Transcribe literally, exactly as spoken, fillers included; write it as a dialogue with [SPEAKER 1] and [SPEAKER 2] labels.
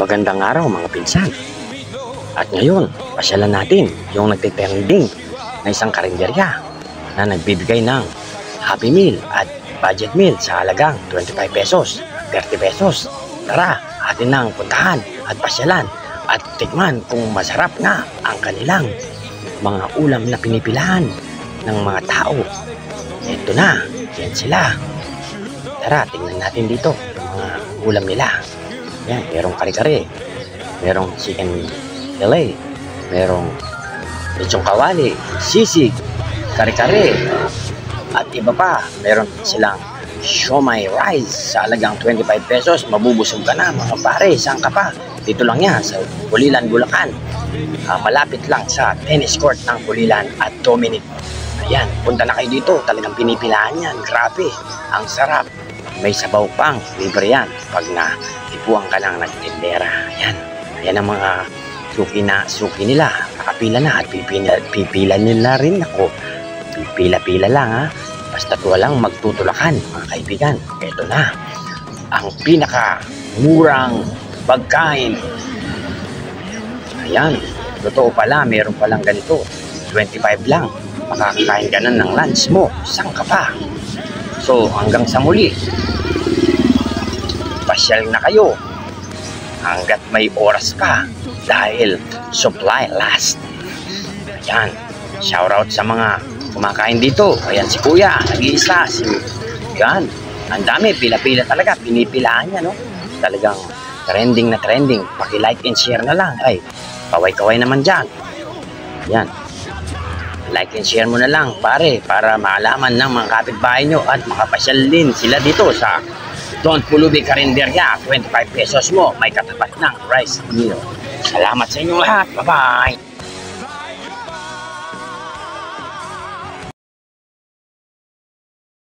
[SPEAKER 1] Magandang araw mga pinsan. At ngayon, pasyalan natin yung nagtitrending na isang karinderya na nagbibigay ng Happy Meal at Budget Meal sa halagang twenty-five pesos, thirty pesos. Tara, atin nang puntahan at pasyalan at tikman kung masarap nga ang kanilang mga ulam na pinipilahan ng mga tao. Ito na, yan sila. Tara, tingnan natin dito yung mga ulam nila. Yan, merong kare-kare, merong chicken fillet, merong lechong kawali, sisig, kare-kare, at iba pa. Meron silang siomai rice sa halagang twenty-five pesos. Mabubusog ka na mga pare, saan ka pa? Dito lang yan sa Pulilan, Bulacan. Uh, malapit lang sa tennis court ng Pulilan at Dominic. Ayan, punta na kayo dito. Talagang pinipilahan yan. Grabe, ang sarap. May sabaw pang, libre yan pag na ipuang ka ng nagtindera. Ayan, ayan ang mga suki na suki nila. Nakapila na at pipila, pipila nila rin ako. Pipila-pila lang ha. Basta walang magtutulakan mga kaibigan. Ito na ang pinaka murang pagkain. Ayan, totoo pala, meron palang ganito. twenty-five lang. Makakakain ka na ng lunch mo. Saan ka pa? So, hanggang sa muli, pasyal na kayo hanggat may oras pa dahil supply last. Ayan, shoutout sa mga kumakain dito. Ayan si Kuya, nag-iisa. Si, yan, ang dami, pila-pila talaga. Pinipilaan niya, no? Talagang trending na trending. Paki-like and share na lang. Ay, kaway-kaway naman dyan. Ayan. Like and share mo na lang, pare, para maalaman ng mga kapitbahay nyo at makapasyal din sila dito sa Don Pulubi Karinderya. twenty-five pesos mo, may katapat ng rice meal. Salamat sa inyong lahat. Bye-bye!